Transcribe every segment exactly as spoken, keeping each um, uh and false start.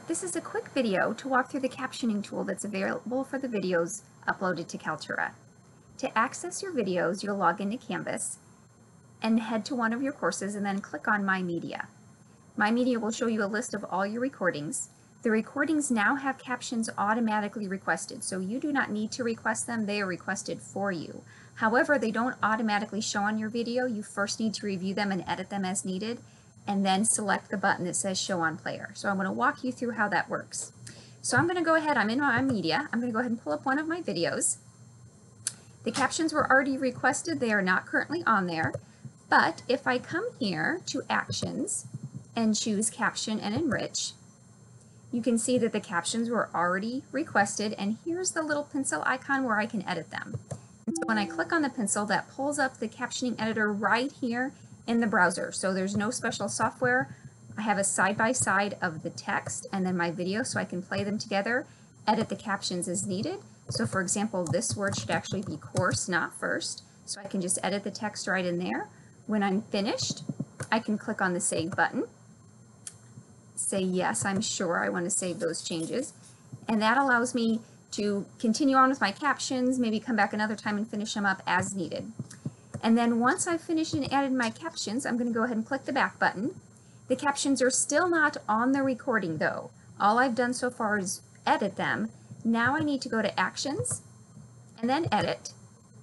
This is a quick video to walk through the captioning tool that's available for the videos uploaded to Kaltura. To access your videos, you'll log into Canvas and head to one of your courses and then click on My Media. My Media will show you a list of all your recordings. The recordings now have captions automatically requested, so you do not need to request them, they are requested for you. However, they don't automatically show on your video. You first need to review them and edit them as needed, and then select the button that says Show on Player. So I'm going to walk you through how that works. So I'm going to go ahead, I'm in My Media, I'm going to go ahead and pull up one of my videos. The captions were already requested, they are not currently on there, but if I come here to Actions and choose Caption and Enrich, you can see that the captions were already requested, and here's the little pencil icon where I can edit them. And so when I click on the pencil, that pulls up the captioning editor right here in the browser. So there's no special software. I have a side-by-side of the text and then my video, so I can play them together, edit the captions as needed. So for example, this word should actually be course, not first. So I can just edit the text right in there. When I'm finished, I can click on the Save button. Say yes, I'm sure I want to save those changes. And that allows me to continue on with my captions, maybe come back another time and finish them up as needed. And then once I've finished and added my captions, I'm going to go ahead and click the back button. The captions are still not on the recording though. All I've done so far is edit them. Now I need to go to Actions and then Edit.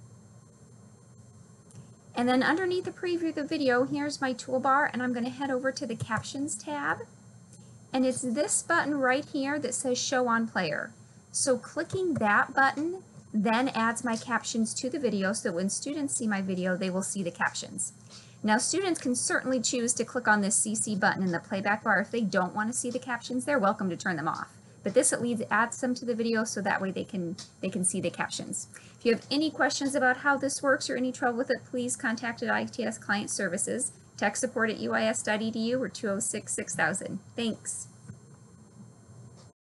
And then underneath the preview of the video, here's my toolbar, and I'm going to head over to the Captions tab. And it's this button right here that says Show on Player. So clicking that button then adds my captions to the video, so that when students see my video, they will see the captions. Now students can certainly choose to click on this C C button in the playback bar. If they don't want to see the captions, they're welcome to turn them off. But this at least adds them to the video, so that way they can, they can see the captions. If you have any questions about how this works or any trouble with it, please contact I T S Client Services, tech support at U I S dot E D U or two oh six, six thousand. Thanks.